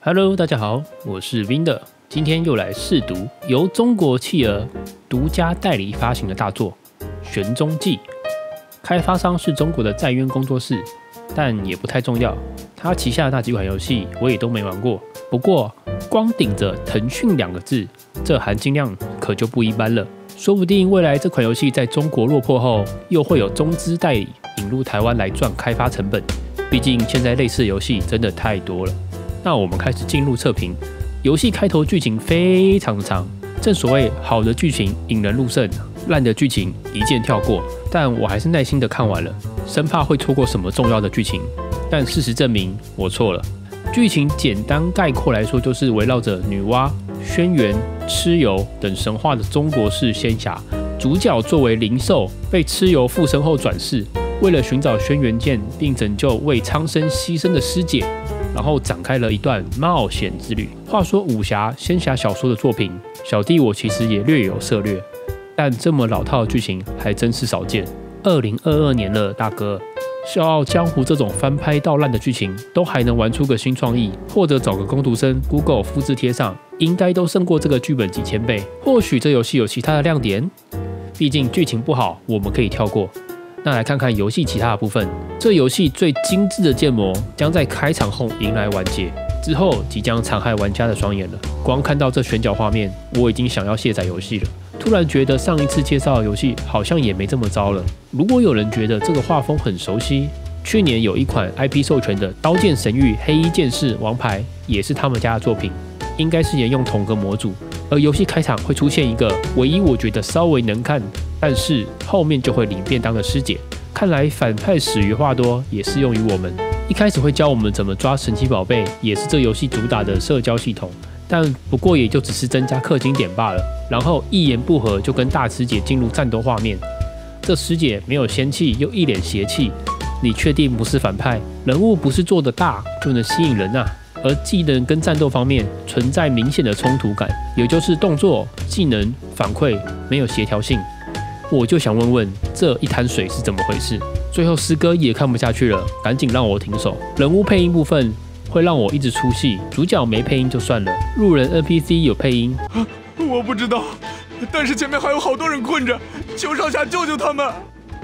Hello， 大家好，我是 Vinder， 今天又来试读由中国企鹅独家代理发行的大作《玄宗记》，开发商是中国的在渊工作室，但也不太重要。他旗下的那几款游戏我也都没玩过，不过光顶着腾讯2个字，这含金量可就不一般了。说不定未来这款游戏在中国落魄后，又会有中资代理引入台湾来赚开发成本。毕竟现在类似的游戏真的太多了。那我们开始进入测评。游戏开头剧情非常长，正所谓好的剧情引人入胜，烂的剧情一键跳过。但我还是耐心的看完了，生怕会错过什么重要的剧情。但事实证明我错了。剧情简单概括来说，就是围绕着女娲、轩辕、蚩尤等神话的中国式仙侠，主角作为灵兽，被蚩尤附身后转世，为了寻找轩辕剑并拯救为苍生牺牲的师姐，然后展开了一段冒险之旅。话说武侠、仙侠小说的作品，小弟我其实也略有涉略，但这么老套的剧情还真是少见。2022年了，大哥，《笑傲江湖》这种翻拍到烂的剧情，都还能玩出个新创意，或者找个工读生 Google 复制贴上，应该都胜过这个剧本几千倍。或许这游戏有其他的亮点，毕竟剧情不好，我们可以跳过。那来看看游戏其他的部分。这游戏最精致的建模将在开场后迎来完结，之后即将残害玩家的双眼了。光看到这选角画面，我已经想要卸载游戏了。突然觉得上一次介绍的游戏好像也没这么糟了。如果有人觉得这个画风很熟悉，去年有一款 IP 授权的《刀剑神域：黑衣剑士王牌》也是他们家的作品，应该是沿用同个模组。而游戏开场会出现一个唯一我觉得稍微能看，但是后面就会领便当的师姐。看来反派始于话多，也适用于我们。一开始会教我们怎么抓神奇宝贝，也是这游戏主打的社交系统，但不过也就只是增加氪金点罢了。然后一言不合就跟大师姐进入战斗画面，这师姐没有仙气，又一脸邪气，你确定不是反派？人物不是做得大就能吸引人啊？而技能跟战斗方面存在明显的冲突感，也就是动作、技能反馈没有协调性。我就想问问，这一滩水是怎么回事？最后师哥也看不下去了，赶紧让我停手。人物配音部分会让我一直出戏，主角没配音就算了，路人 NPC 有配音。 我不知道，但是前面还有好多人困着，求上下救救他们。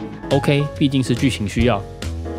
OK， 毕竟是剧情需要。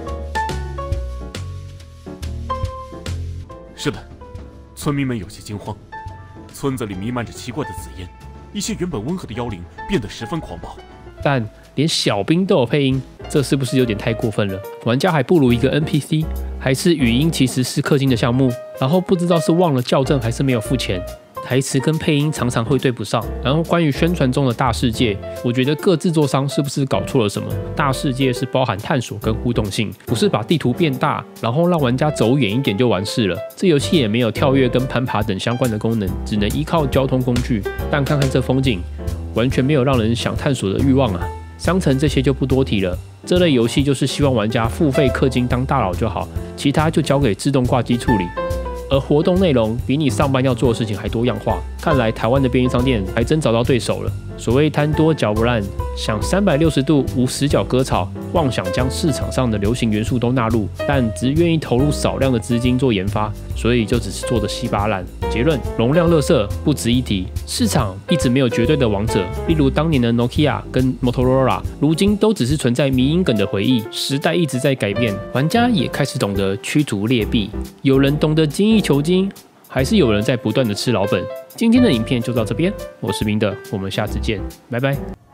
是的，村民们有些惊慌，村子里弥漫着奇怪的紫烟，一些原本温和的妖灵变得十分狂暴。 但连小兵都有配音，这是不是有点太过分了？玩家还不如一个 NPC， 还是语音其实是氪金的项目，然后不知道是忘了校正还是没有付钱。台词跟配音常常会对不上。然后关于宣传中的大世界，我觉得各制作商是不是搞错了什么？大世界是包含探索跟互动性，不是把地图变大，然后让玩家走远一点就完事了。这游戏也没有跳跃跟攀爬等相关的功能，只能依靠交通工具。但看看这风景，完全没有让人想探索的欲望啊！商城这些就不多提了，这类游戏就是希望玩家付费氪金当大佬就好，其他就交给自动挂机处理。而活动内容比你上班要做的事情还多样化，看来台湾的便利商店还真找到对手了。所谓贪多嚼不烂，想360度无死角割草，妄想将市场上的流行元素都纳入，但只愿意投入少量的资金做研发，所以就只是做得稀巴烂。结论：容量垃圾不值一提。市场一直没有绝对的王者，例如当年的 Nokia 跟 Motorola， 如今都只是存在迷因梗的回忆。时代一直在改变，玩家也开始懂得驱逐劣币。有人懂得精益求精，还是有人在不断的吃老本。今天的影片就到这边，我是明德，我们下次见，拜拜。